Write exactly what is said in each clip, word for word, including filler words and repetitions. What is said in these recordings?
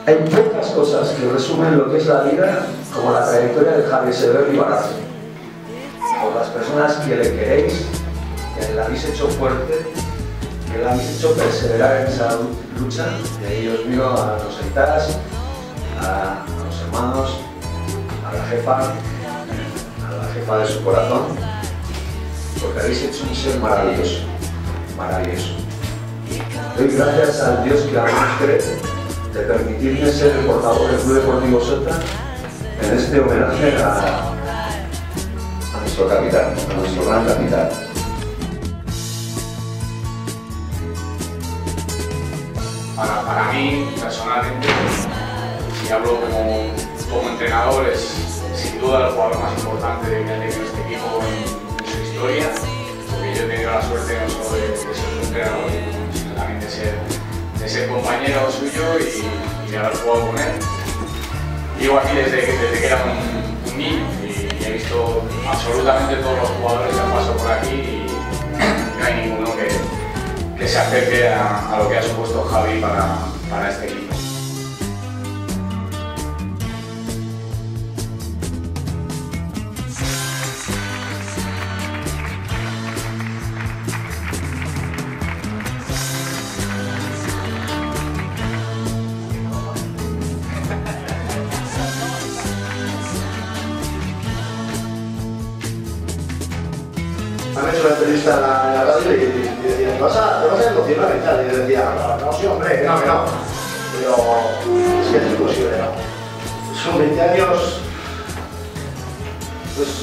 Hay pocas cosas que resumen lo que es la vida como la trayectoria de Javier Severo Ibarraza. Por las personas que le queréis, que le habéis hecho fuerte, que le habéis hecho perseverar en esa lucha, y ahí os miro a los aitas, a, a los hermanos, a la jefa, a la jefa de su corazón, porque habéis hecho un ser maravilloso, maravilloso. Doy gracias al Dios que aún nos cree de permitirme ser el portavoz del Club Deportivo Sota en este homenaje a, a nuestro capitán, a nuestro gran capitán. Para, para mí, personalmente, si hablo como, como entrenador, es sin duda el jugador más importante que ha tenido este equipo en, en su historia, porque yo he tenido la suerte no solo de, de ser su entrenador, sino también de ser, de ser compañero suyo y, y de haber jugado con él. Llevo aquí desde, desde que era un, un niño y, y he visto absolutamente todos los jugadores que han pasado por aquí y no hay ninguno que, que se acerque a, a lo que ha supuesto Javi para, para este equipo. Me han hecho una entrevista en la, en la radio y, y, y decían, ¿te vas a, te vas a emocionar y tal? Y yo decía, no, no, sí, hombre, que no, que no. Pero es que es imposible, ¿no? Son veinte años, pues...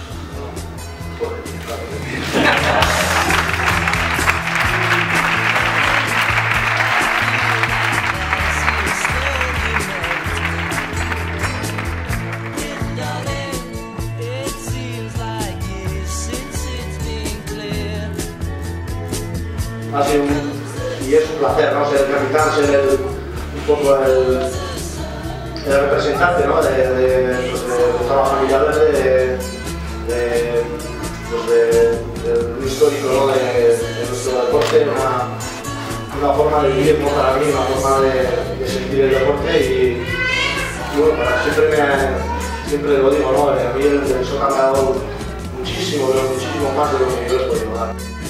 Ha sido un, y es un placer, ¿no? Ser el capitán, ser el, un poco el, el representante, ¿no? de, de, pues de, de toda la familia verde, de, de, pues de, de un histórico, ¿no? de, de nuestro deporte, una, una forma de vivir, ¿no? Para mí, una forma de, de sentir el deporte y, y bueno, para siempre, me, siempre lo digo, ¿no? A mí el, el Sota me ha dado muchísimo, pero muchísimo más de lo que yo les he podido dar.